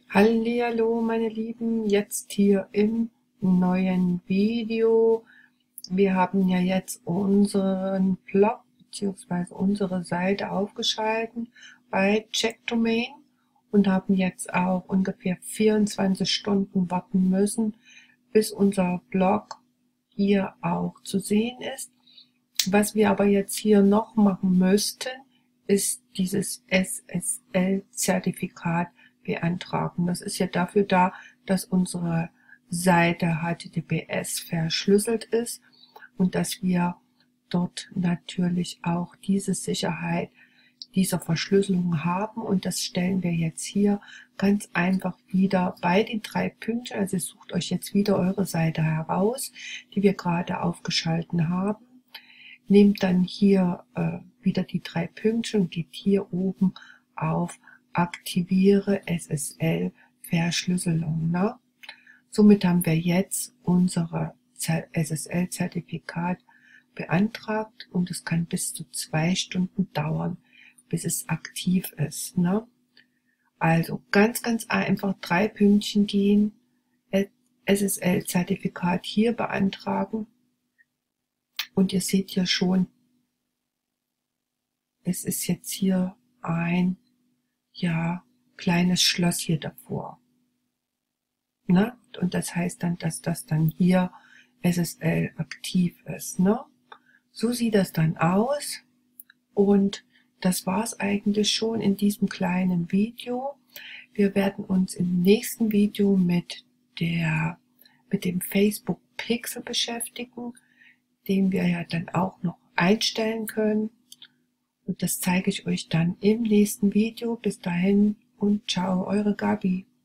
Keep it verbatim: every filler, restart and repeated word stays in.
Hallihallo meine Lieben, jetzt hier im neuen Video. Wir haben ja jetzt unseren Blog bzw. unsere Seite aufgeschalten bei Checkdomain und haben jetzt auch ungefähr vierundzwanzig Stunden warten müssen, bis unser Blog hier auch zu sehen ist. Was wir aber jetzt hier noch machen müssten, ist dieses S S L-Zertifikat beantragen. Das ist ja dafür da, dass unsere Seite H T T P S verschlüsselt ist und dass wir dort natürlich auch diese Sicherheit dieser Verschlüsselung haben, und das stellen wir jetzt hier ganz einfach wieder bei den drei Punkten. Also sucht euch jetzt wieder eure Seite heraus, die wir gerade aufgeschalten haben. Nehmt dann hier äh, wieder die drei Pünktchen und geht hier oben auf Aktiviere S S L Verschlüsselung. Ne? Somit haben wir jetzt unsere S S L-Zertifikat beantragt und es kann bis zu zwei Stunden dauern, bis es aktiv ist. Ne? Also ganz, ganz einfach drei Pünktchen gehen, S S L-Zertifikat hier beantragen. Und ihr seht hier schon, es ist jetzt hier ein, ja, kleines Schloss hier davor. Ne? Und das heißt dann, dass das dann hier S S L aktiv ist. Ne? So sieht das dann aus. Und das war's eigentlich schon in diesem kleinen Video. Wir werden uns im nächsten Video mit der, mit dem Facebook Pixel beschäftigen, den wir ja dann auch noch einstellen können. Und das zeige ich euch dann im nächsten Video. Bis dahin und ciao, eure Gabi.